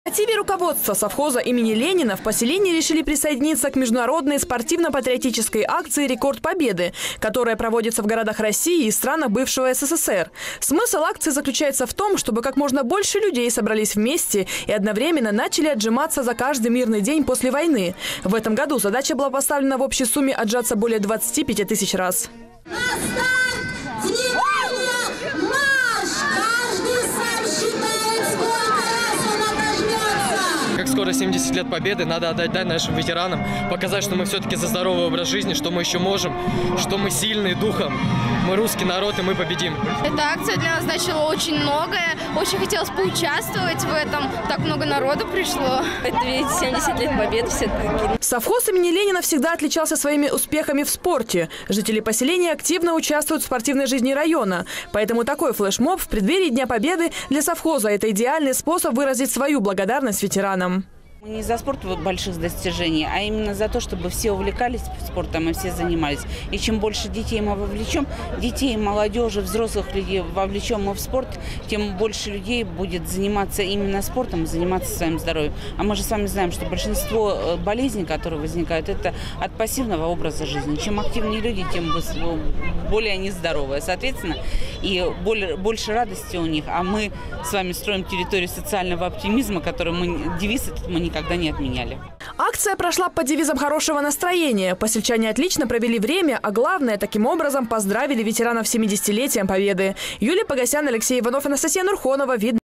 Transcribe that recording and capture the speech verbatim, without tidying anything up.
По инициативе руководства совхоза имени Ленина в поселении решили присоединиться к международной спортивно-патриотической акции «Рекорд Победы», которая проводится в городах России и странах бывшего СССР. Смысл акции заключается в том, чтобы как можно больше людей собрались вместе и одновременно начали отжиматься за каждый мирный день после войны. В этом году задача была поставлена в общей сумме отжаться более двадцати пяти тысяч раз. Как скоро семьдесят лет Победы, надо отдать дань нашим ветеранам, показать, что мы все-таки за здоровый образ жизни, что мы еще можем, что мы сильные духом, мы русский народ и мы победим. Эта акция для нас значила очень многое, очень хотелось поучаствовать в этом, так много народу пришло. Это ведь семьдесят лет Победы все-таки. Совхоз имени Ленина всегда отличался своими успехами в спорте. Жители поселения активно участвуют в спортивной жизни района. Поэтому такой флешмоб в преддверии Дня Победы для совхоза – это идеальный способ выразить свою благодарность ветеранам. Мы не за спорт больших достижений, а именно за то, чтобы все увлекались спортом и все занимались. И чем больше детей мы вовлечем, детей, молодежи, взрослых людей вовлечем мы в спорт, тем больше людей будет заниматься именно спортом, заниматься своим здоровьем. А мы же с вами знаем, что большинство болезней, которые возникают, это от пассивного образа жизни. Чем активнее люди, тем более они здоровые. Соответственно, и больше радости у них. А мы с вами строим территорию социального оптимизма, который мы, девиз этот мы не никогда не отменяли. Акция прошла под девизом хорошего настроения. Посельчане отлично провели время, а главное, таким образом поздравили ветеранов с семидесятилетием Победы. Юлия Погосян, Алексей Иванов, Анастасия Нурхонова. Видно.